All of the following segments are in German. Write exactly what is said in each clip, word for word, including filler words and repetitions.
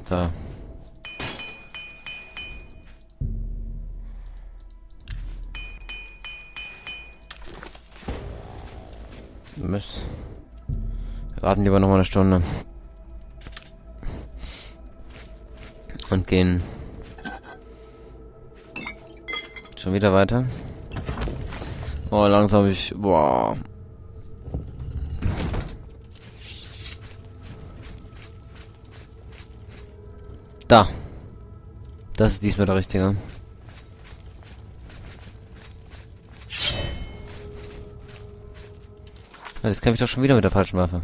So. Mist. Wir warten lieber noch mal eine Stunde. Und gehen schon wieder weiter. Oh, langsam habe ich... Boah. Da. Das ist diesmal der richtige. Jetzt kämpfe ich doch schon wieder mit der falschen Waffe.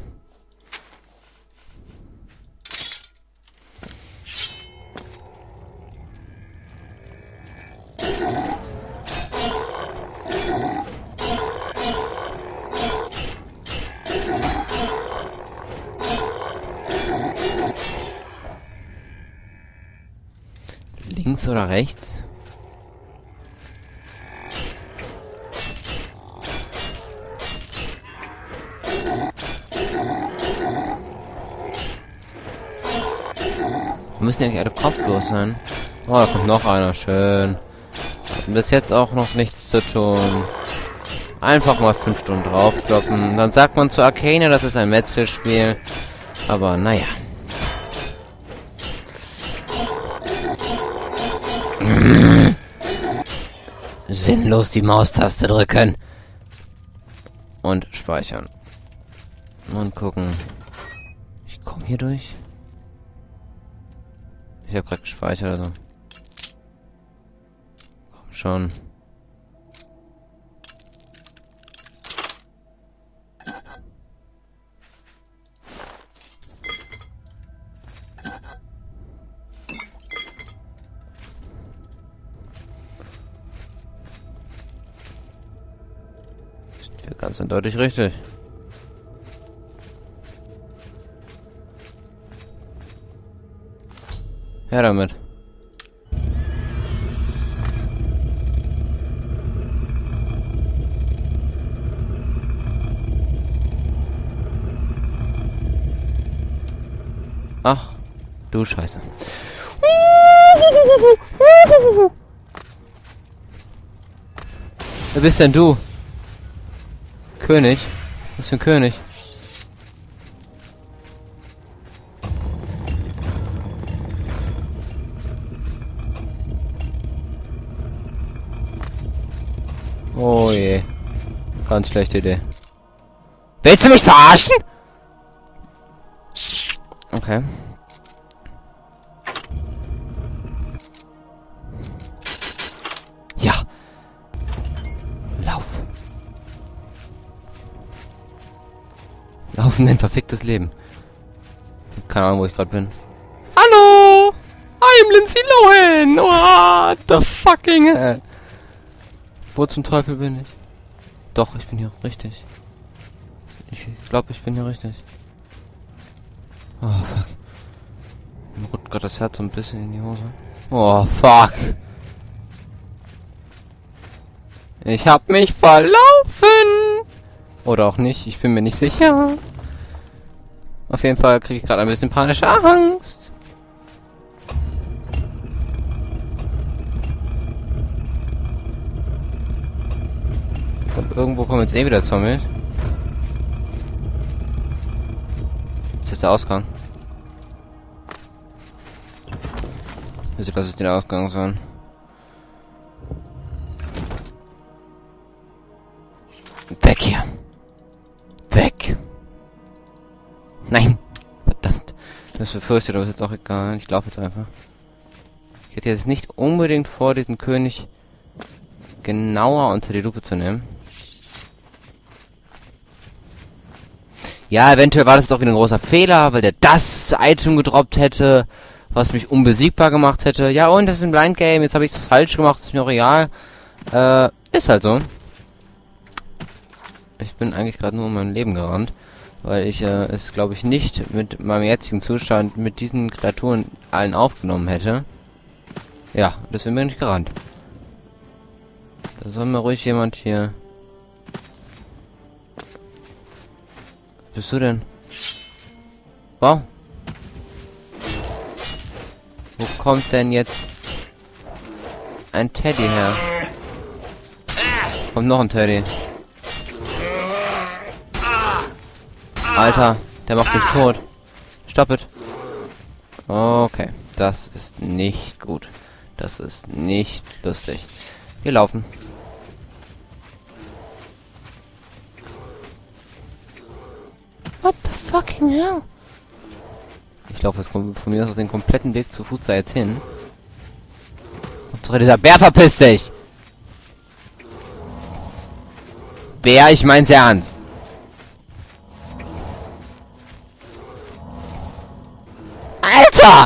Links oder rechts? Wir müssen ja nicht alle kopflos sein. Oh, da kommt noch einer. Schön. Und bis jetzt auch noch nichts zu tun. Einfach mal fünf Stunden draufkloppen. Dann sagt man zu Arcane, das ist ein Metzelspiel. Aber naja. Sinnlos die Maustaste drücken. Und speichern. Und gucken. Ich komme hier durch. Ich habe gerade gespeichert, also. Komm schon. Sind wir ganz eindeutig richtig. Her damit. Ach, du Scheiße. Wer bist denn du? König? Was für ein König? Oh je. Ganz schlechte Idee. Willst du mich verarschen? Okay. Ja. Lauf. Laufen, ein verficktes Leben. Keine Ahnung, wo ich gerade bin. Hallo! I'm Lindsay Lohan! What the fucking hell? Wo zum Teufel bin ich? Doch, ich bin hier richtig. Ich glaube, ich bin hier richtig. Oh, fuck. Mir rutscht gerade das Herz so ein bisschen in die Hose. Oh, fuck. Ich hab mich verlaufen! Oder auch nicht, ich bin mir nicht sicher. Auf jeden Fall kriege ich gerade ein bisschen panische Angst. Und irgendwo kommen jetzt eh wieder Zombies. Das ist der Ausgang. Also das ist der Ausgang sein. Weg hier. Weg. Nein. Verdammt. Das befürchtet, aber ist jetzt auch egal. Ich laufe jetzt einfach. Ich hätte jetzt nicht unbedingt vor, diesen König genauer unter die Lupe zu nehmen. Ja, eventuell war das doch wieder ein großer Fehler, weil der das Item gedroppt hätte, was mich unbesiegbar gemacht hätte. Ja, und das ist ein Blind Game, jetzt habe ich das falsch gemacht, ist mir auch egal. Äh, ist halt so. Ich bin eigentlich gerade nur um mein Leben gerannt, weil ich äh, es, glaube ich, nicht mit meinem jetzigen Zustand mit diesen Kreaturen allen aufgenommen hätte. Ja, deswegen bin ich gerannt. Da soll mir ruhig jemand hier... Was bist du denn? Wow. Wo kommt denn jetzt ein Teddy her? Kommt noch ein Teddy. Alter, der macht mich tot. Stop it. Okay, das ist nicht gut. Das ist nicht lustig. Wir laufen. What the fucking hell? Ich laufe jetzt von mir aus auf den kompletten Weg zu Fuß da jetzt hin. Und dieser Bär, verpiss dich! Bär, ich mein's ernst. Alter!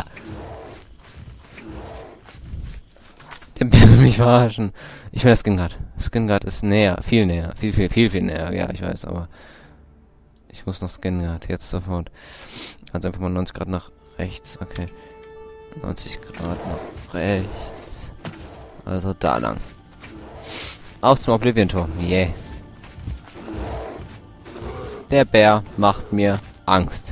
Der Bär will mich verarschen. Ich will das Skingard. Skingard ist näher. Viel näher. Viel, viel, viel, viel näher. Ja, ich weiß, aber... Ich muss noch Skingard. Jetzt sofort. Also einfach mal neunzig Grad nach rechts. Okay. neunzig Grad nach rechts. Also da lang. Auf zum Oblivion-Tor. Yeah. Der Bär macht mir Angst.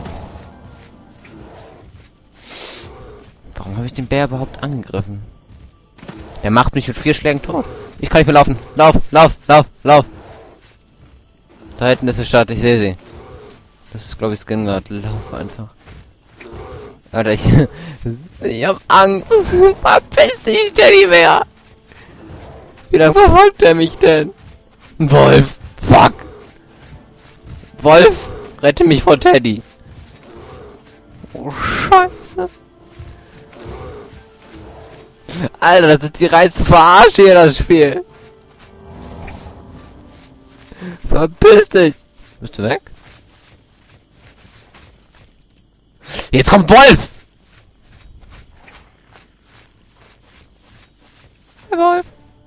Warum habe ich den Bär überhaupt angegriffen? Der macht mich mit vier Schlägen tot. Ich kann nicht mehr laufen. Lauf, lauf, lauf, lauf. Da hinten ist die Stadt, ich sehe sie. Das ist, glaube ich, Skingard. Lauf einfach. Alter, ich, ich hab Angst. Verpiss dich, Teddybär. Wie lange verfolgt er mich denn? Wolf. Fuck. Wolf, rette mich vor Teddy. Oh, Scheiße. Alter, das ist die reinste Verarsche hier, das Spiel. Verpiss dich. Bist du weg? Jetzt kommt Wolf! Hey, Wolf!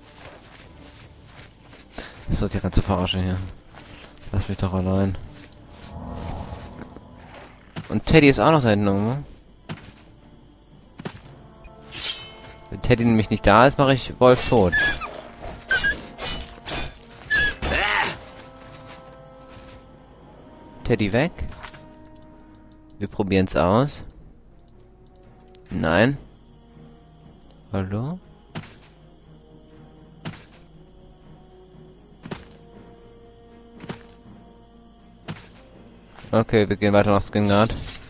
Das ist die ganze Verarsche hier. Lass mich doch allein. Und Teddy ist auch noch da hinten, ne? Wenn Teddy nämlich nicht da ist, mache ich Wolf tot. Teddy weg. Wir probieren es aus. Nein. Hallo? Okay, wir gehen weiter nach Skingard.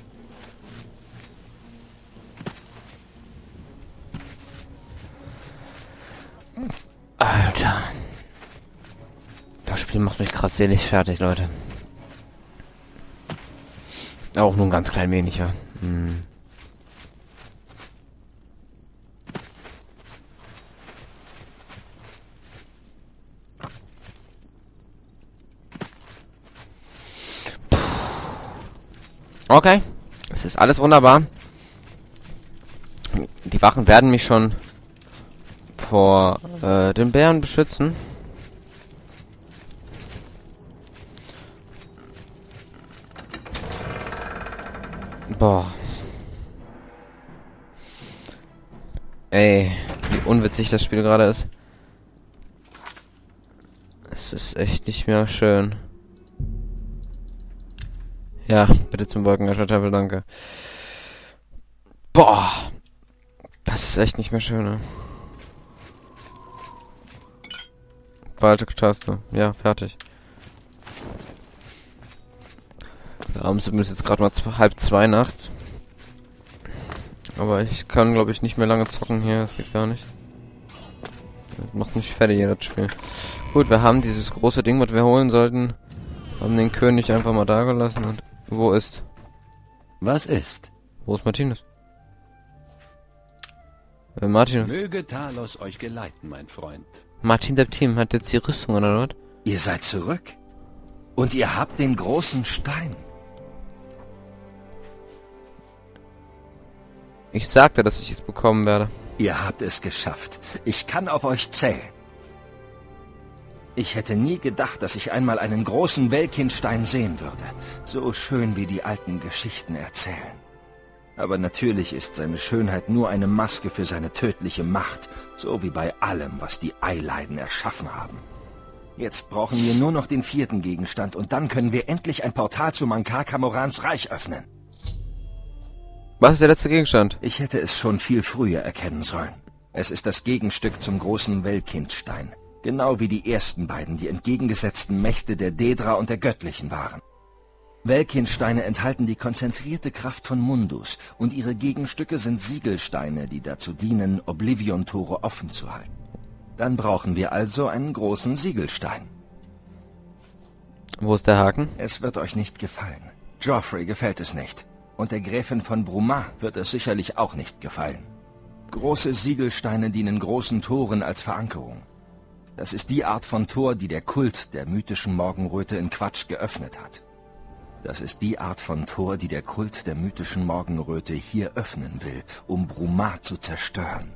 Alter. Das Spiel macht mich krass selig fertig, Leute. Auch nur ein ganz klein wenig, ja. Hm. Okay, es ist alles wunderbar. Die Wachen werden mich schon vor äh, den Bären beschützen. Boah. Ey, wie unwitzig das Spiel gerade ist. Es ist echt nicht mehr schön. Ja, bitte zum Wolkenerschütterwelle, danke. Boah. Das ist echt nicht mehr schön, ne? Falsche Taste. Ja, fertig. Abends ist jetzt gerade mal zwei, halb zwei nachts. Aber ich kann, glaube ich, nicht mehr lange zocken hier. Das geht gar nicht. Das macht mich fertig hier, das Spiel. Gut, wir haben dieses große Ding, was wir holen sollten. Haben den König einfach mal da gelassen. Und wo ist? Was ist? Wo ist Martinus? Äh, Martinus. Möge Talos euch geleiten, mein Freund. Martin der Team hat jetzt die Rüstung, oder was? Ihr seid zurück. Und ihr habt den großen Stein. Ich sagte, dass ich es bekommen werde. Ihr habt es geschafft. Ich kann auf euch zählen. Ich hätte nie gedacht, dass ich einmal einen großen Welkinstein sehen würde. So schön wie die alten Geschichten erzählen. Aber natürlich ist seine Schönheit nur eine Maske für seine tödliche Macht, so wie bei allem, was die Eileiden erschaffen haben. Jetzt brauchen wir nur noch den vierten Gegenstand und dann können wir endlich ein Portal zu Mankar Kamorans Reich öffnen. Was ist der letzte Gegenstand? Ich hätte es schon viel früher erkennen sollen. Es ist das Gegenstück zum großen Weltkindstein. Genau wie die ersten beiden, die entgegengesetzten Mächte der Daedra und der Göttlichen waren. Weltkindsteine enthalten die konzentrierte Kraft von Mundus und ihre Gegenstücke sind Siegelsteine, die dazu dienen, Oblivion-Tore offen zu halten. Dann brauchen wir also einen großen Siegelstein. Wo ist der Haken? Es wird euch nicht gefallen. Joffrey gefällt es nicht. Und der Gräfin von Brumas wird es sicherlich auch nicht gefallen. Große Siegelsteine dienen großen Toren als Verankerung. Das ist die Art von Tor, die der Kult der mythischen Morgenröte in Quatsch geöffnet hat. Das ist die Art von Tor, die der Kult der mythischen Morgenröte hier öffnen will, um Brumas zu zerstören.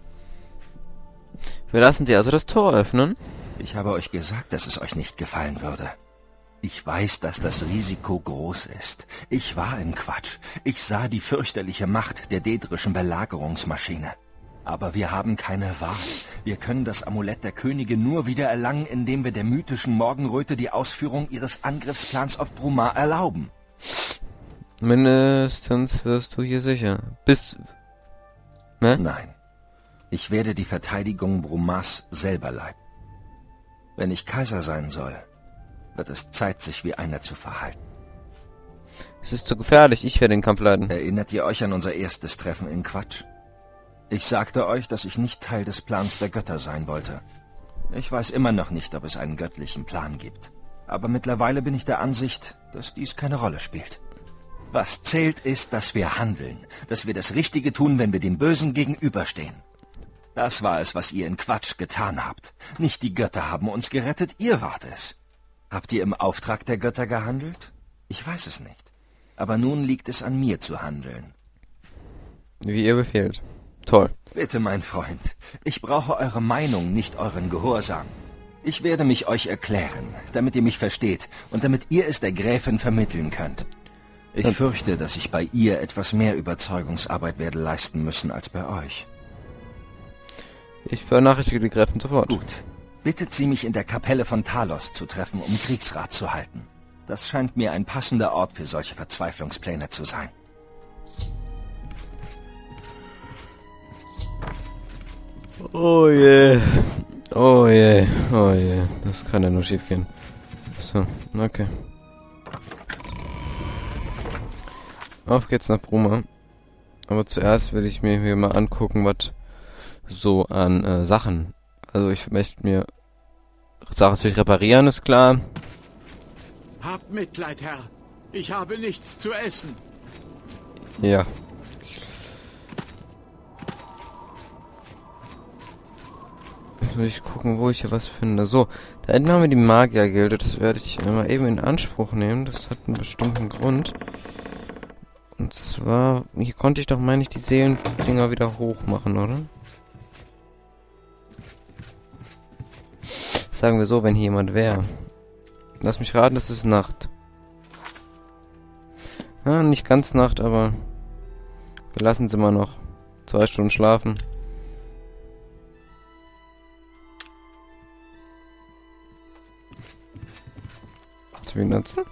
Wir lassen sie also das Tor öffnen. Ich habe euch gesagt, dass es euch nicht gefallen würde. Ich weiß, dass das Risiko groß ist. Ich war in Quatsch. Ich sah die fürchterliche Macht der daedrischen Belagerungsmaschine. Aber wir haben keine Wahl. Wir können das Amulett der Könige nur wieder erlangen, indem wir der mythischen Morgenröte die Ausführung ihres Angriffsplans auf Brumas erlauben. Mindestens wirst du hier sicher. Bist... Ne? Nein. Ich werde die Verteidigung Brumas selber leiten. Wenn ich Kaiser sein soll, wird es Zeit, sich wie einer zu verhalten. Es ist zu gefährlich, ich werde den Kampf leiten. Erinnert ihr euch an unser erstes Treffen in Quatsch? Ich sagte euch, dass ich nicht Teil des Plans der Götter sein wollte. Ich weiß immer noch nicht, ob es einen göttlichen Plan gibt. Aber mittlerweile bin ich der Ansicht, dass dies keine Rolle spielt. Was zählt ist, dass wir handeln, dass wir das Richtige tun, wenn wir dem Bösen gegenüberstehen. Das war es, was ihr in Quatsch getan habt. Nicht die Götter haben uns gerettet, ihr wart es. Habt ihr im Auftrag der Götter gehandelt? Ich weiß es nicht. Aber nun liegt es an mir zu handeln. Wie ihr befehlt. Toll. Bitte, mein Freund, ich brauche eure Meinung, nicht euren Gehorsam. Ich werde mich euch erklären, damit ihr mich versteht und damit ihr es der Gräfin vermitteln könnt. Ich Und fürchte, dass ich bei ihr etwas mehr Überzeugungsarbeit werde leisten müssen als bei euch. Ich benachrichtige die Gräfin sofort. Gut. Bittet sie, mich in der Kapelle von Talos zu treffen, um Kriegsrat zu halten. Das scheint mir ein passender Ort für solche Verzweiflungspläne zu sein. Oh je. Yeah. Oh je. Yeah. Oh je. Yeah. Das kann ja nur schief gehen. So, okay. Auf geht's nach Brumas. Aber zuerst will ich mir hier mal angucken, was so an äh, Sachen. Also ich möchte mir Sachen natürlich reparieren, ist klar. Habt Mitleid, Herr. Ich habe nichts zu essen. Ja. Jetzt will ich gucken, wo ich hier was finde. So, da hinten haben wir die Magiergilde. Das werde ich mal eben in Anspruch nehmen. Das hat einen bestimmten Grund. Und zwar, hier konnte ich doch, meine ich, die Seelendinger wieder hoch machen, oder? Sagen wir so, wenn hier jemand wäre. Lass mich raten, es ist Nacht. Ja, nicht ganz Nacht, aber wir lassen sie mal noch zwei Stunden schlafen. Wie nutzen?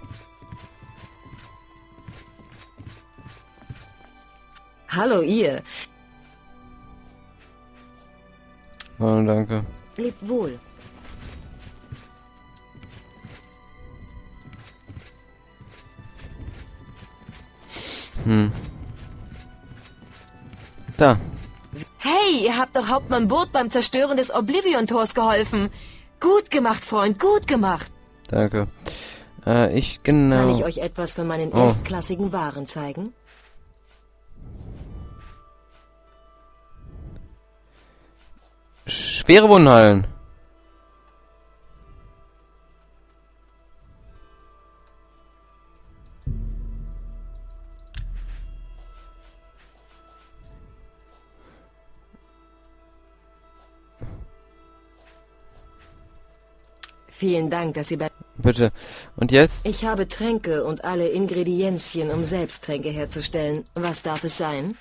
Hallo ihr. Oh, danke. Lebt wohl. Hm. Da. Hey, ihr habt doch Hauptmann Burt beim Zerstören des Oblivion-Tors geholfen. Gut gemacht, Freund, gut gemacht. Danke. Äh, ich genau... Kann ich euch etwas von meinen Oh. erstklassigen Waren zeigen? Schwere Wunden heilen. Vielen Dank, dass ihr bei... Bitte. Und jetzt? Ich habe Tränke und alle Ingredienzien, um selbst Tränke herzustellen. Was darf es sein?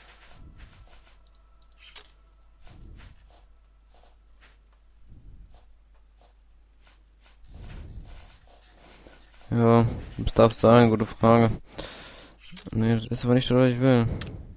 Ja, was darf sein? Gute Frage. Nee, das ist aber nicht, was ich will.